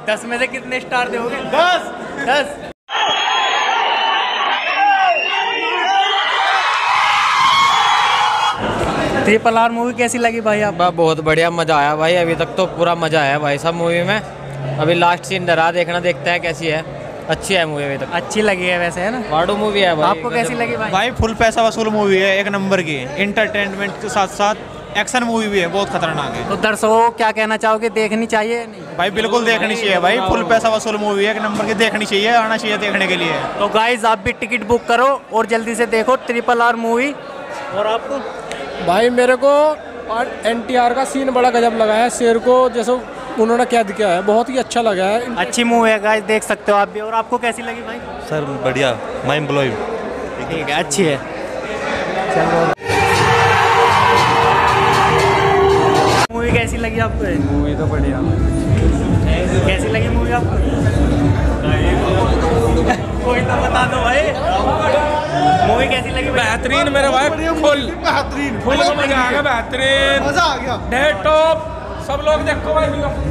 10 में से कितने स्टार दोगे? 10। RRR मूवी कैसी लगी भाई आप? बहुत बढ़िया, मजा आया भाई। अभी तक तो पूरा मजा आया भाई सब मूवी में। अभी लास्ट सीन डरा देखना, देखते हैं कैसी है। अच्छी है मूवी अभी तक। अच्छी लगी है वैसे, है ना? वाडू मूवी है भाई। आपको कैसी लगी भाई? भाई फुल पैसा वसूल मूवी है, एक नंबर की। इंटरटेनमेंट के साथ साथ एक्शन मूवी भी है, बहुत खतरनाक है। तो दर्शकों को क्या कहना चाहोगे, देखनी चाहिए या नहीं? भाई बिल्कुल देखनी चाहिए भाई, फुल पैसा वसूल मूवी है, एक नंबर की। देखनी चाहिए, आना चाहिए देखने के लिए। तो गाइज आप भी टिकट बुक करो और जल्दी से देखो RRR मूवी। और आपको? भाई मेरे को NTR का सीन बड़ा गजब लगा है। शेर को जैसे उन्होंने कैद किया है, बहुत ही अच्छा लगा है। अच्छी मूवी है गाइस, देख सकते हो आप भी। और आपको कैसी लगी भाई? सर बढ़िया, माइंड ब्लोइंग। ठीक है, अच्छी है। मूवी कैसी लगी आपको? मूवी तो बढ़िया। कैसी लगी मूवी आपको? कोई तो बता दो भाई, मूवी कैसी लगी? बेहतरीन मेरे भाई, फुल बेहतरीन, फुल मजा आ गया, बेहतरीन मजा आ गया। डेट टॉप, सब लोग देखो भाई।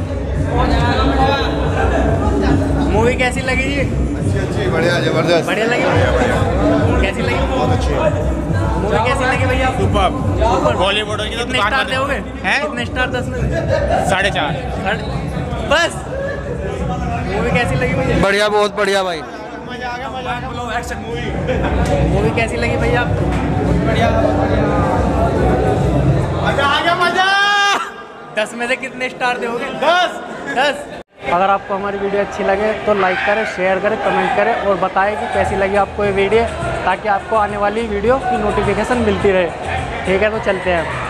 मूवी कैसी लगी जी? अच्छी बढ़िया, जबरदस्त। बढ़िया लगी? कैसी लगी? बहुत अच्छी मूवी। कैसी लगी भैया? सुपर। बॉलीवुड की कितने स्टार दोगे? कितने स्टार? 10 में 4.5। बस। मूवी कैसी लगी भैया? बढ़िया, बहुत बढ़िया भाई। मजा आ गया, मजा आ गया। एक्शन मूवी कैसी लगी भैया आपको? बढ़िया, मजा आ गया, मजा। 10 में से कितने स्टार दोगे? 10। अगर आपको हमारी वीडियो अच्छी लगे तो लाइक करें, शेयर करें, कमेंट करें और बताएं कि कैसी लगी आपको ये वीडियो, ताकि आपको आने वाली वीडियो की नोटिफिकेशन मिलती रहे। ठीक है, तो चलते हैं।